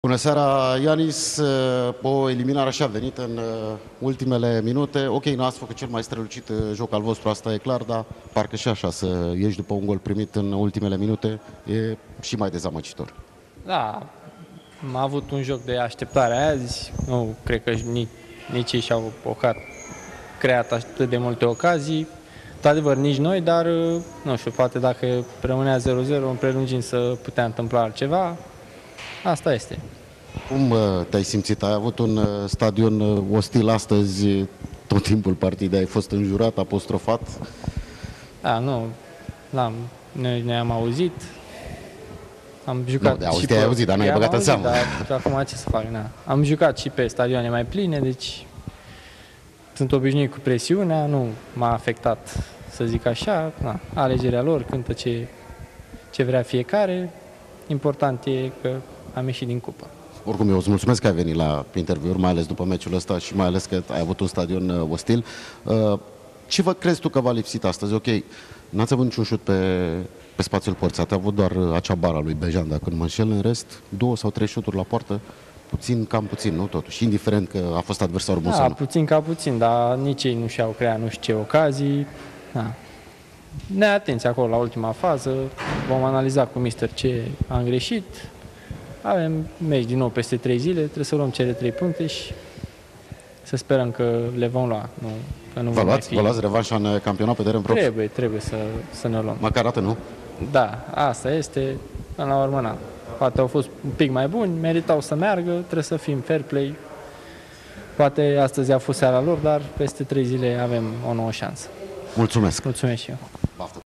Bună seara, Ianis. O eliminare așa venită în ultimele minute. Ok, nu ați făcut cel mai strălucit joc al vostru, asta e clar, dar parcă și așa să ieși după un gol primit în ultimele minute e și mai dezamăgitor. Da, am avut un joc de așteptare azi. Nu cred că nici ei și-au creat atât de multe ocazii. Într-adevăr, nici noi, dar nu știu, poate dacă rămânea 0-0 în prelungim să putea întâmpla altceva. Asta este. Cum te-ai simțit? Ai avut un stadion ostil astăzi, tot timpul partidei ai fost înjurat, apostrofat? Da, nu, noi ne-am auzit. Am jucat de auzit, ai auzit, dar n-ai băgat în seamă. Dar acum ce să fac? Na. Am jucat și pe stadioane mai pline, deci sunt obișnuit cu presiunea, nu m-a afectat, să zic așa. Na. Alegerea lor, cântă ce vrea fiecare. Important e că am ieșit din cupă. Oricum, eu îți mulțumesc că ai venit la interviuri, mai ales după meciul ăsta și mai ales că ai avut un stadion ostil. Ce crezi tu că v-a lipsit astăzi? Ok, n-ați avut niciun șut pe spațiul porții, ați avut doar acea bară lui Bejan, dacă nu mă înșel, în rest, 2 sau 3 șuturi la poartă, cam puțin, nu totuși, indiferent că a fost adversarul bun sau nu. Puțin ca puțin, dar nici ei nu și-au creat nu știu ce ocazii. Da. Neatenți acolo la ultima fază, vom analiza cu mister ce am greșit. Avem meci din nou peste 3 zile, trebuie să luăm cele 3 puncte și să sperăm că le vom lua. Vă luați revanșa în campionat pe teren propriu? Trebuie să ne luăm. Măcar atât, nu? Da, asta este, până la urmă, na. Poate au fost un pic mai buni, meritau să meargă, trebuie să fim fair play. Poate astăzi a fost seara lor, dar peste 3 zile avem o nouă șansă. Mulțumesc! Mulțumesc și eu!